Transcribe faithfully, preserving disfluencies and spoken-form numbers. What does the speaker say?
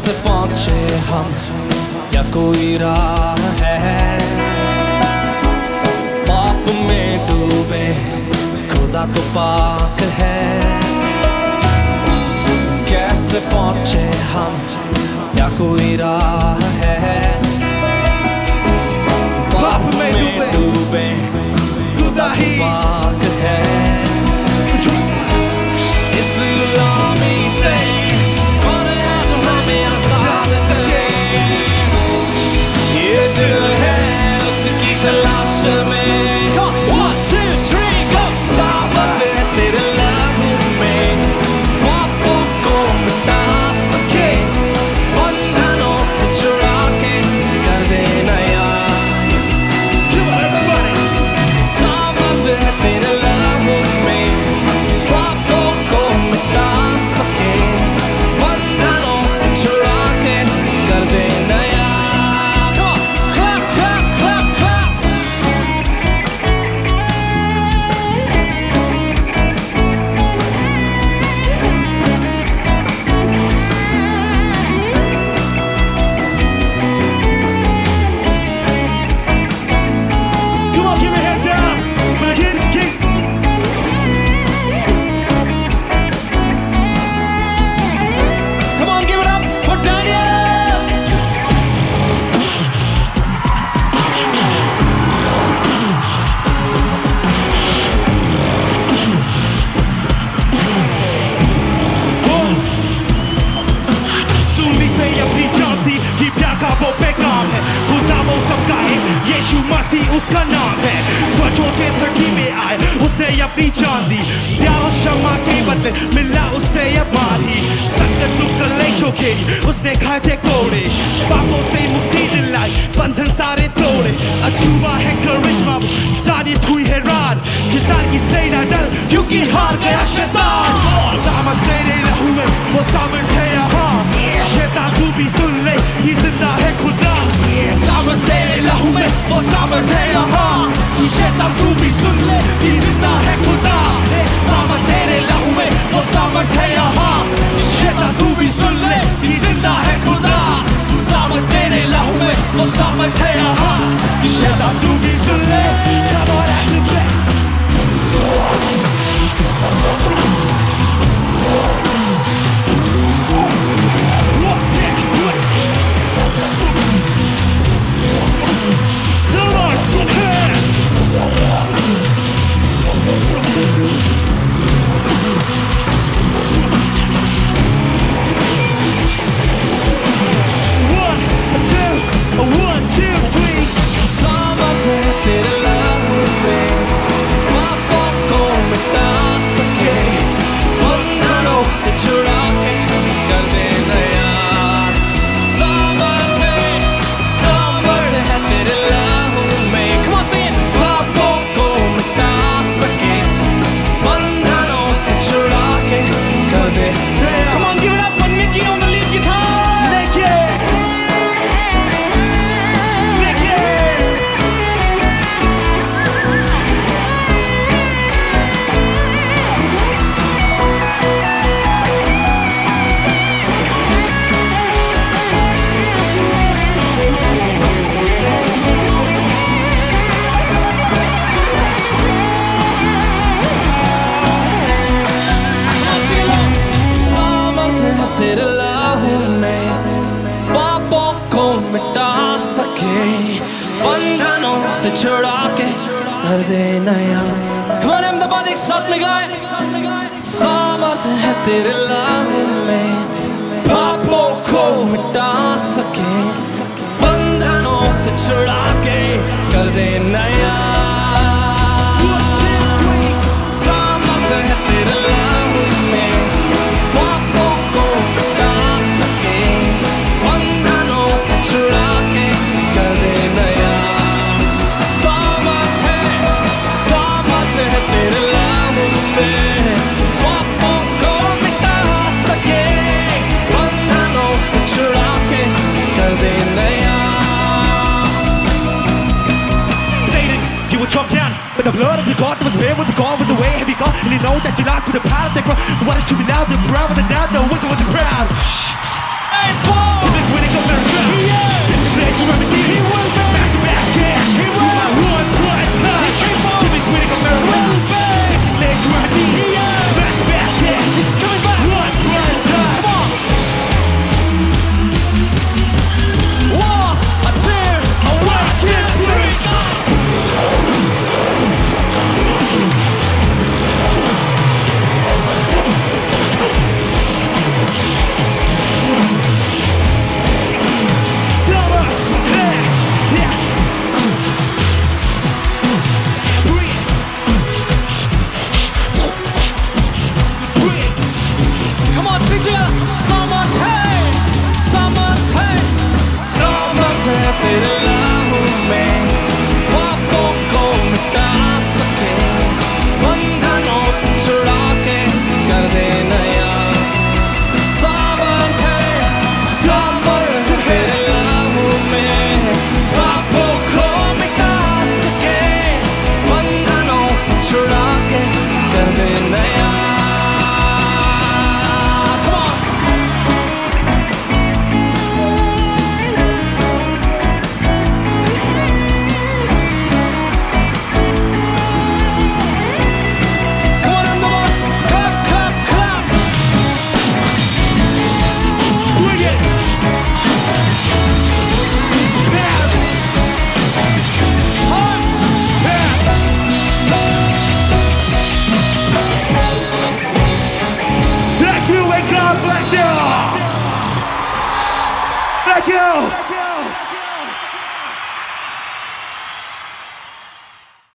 कैसे पहुंचे हम, या कोई राह है? पाप में डूबे खुदा तो पाक है। कैसे पहुंचे हम, या कोई राह है? पाप में डूबे खुदा ही पाक है। इस गुलामी से कौन है जो हमें आजाद करे? ये दिल है उसकी तलाश में। One, two, three, go! साबत है तेरे लहू में, पापों को मिटा सके, बंधनों से छुड़ा के कर दे नया। साबत है तेरे लहू में, पापों को मिटा सके, बंधनों से छुड़ा के कर दे नया। उसका नाम है, सोचो के धरती में आए उसने अपनी जान दी। प्यार और क्षमा के बदले मिला उससे अब मारी। संकट दुख कलेशों खेली उसने खाए थे कोड़े, पापों से मुक्ति दिलाई बंधन सारे तोड़े। अछूबा है करिश्मा साबित हुई है रात, जिताई से ना डर क्योंकि हार गया शैतान। सामर्थ तेरे लहू में वो सामर्थ है यहाँ, शैतान तू भी सुन ले ये जिंदा है खुदा। सामर्थ तेरे लहू में वो सामर्थ है यहाँ, शैतान तू भी सुन ले ये जिंदा है खुदा। सामर्थ तेरे लहू में वो सामर्थ है यहाँ, शैतान तू भी सुन ले ये जिंदा है खुदा। सामर्थ तेरे लहू में वो सामर्थ है यहाँ, शैतान तू भी सुन ले। Come on, activate. तेरे लहू में पापों को मिटा सके, बंधनों से छुड़ा के कर दे नया। Come on, अहमदाबाद एक साथ में गाए। सामर्थ है तेरे लहू में, पापों को मिटा सके, बंधनों से छुड़ा के कर दे नया। सामर्थ है तेरे लहू में, पापों को मिटा सके, बंधनों से छुड़ा के कर दे नया। सामर्थ है, सामर्थ है तेरे लहू में, पापों को मिटा सके, बंधनों से छुड़ा के कर दे नया। You were chalked down with the blood of your God that was there when the God was away. Have you got? And you know that you lost with the power of the cross. Why don't you be loud and proud with the doubt? No, what's the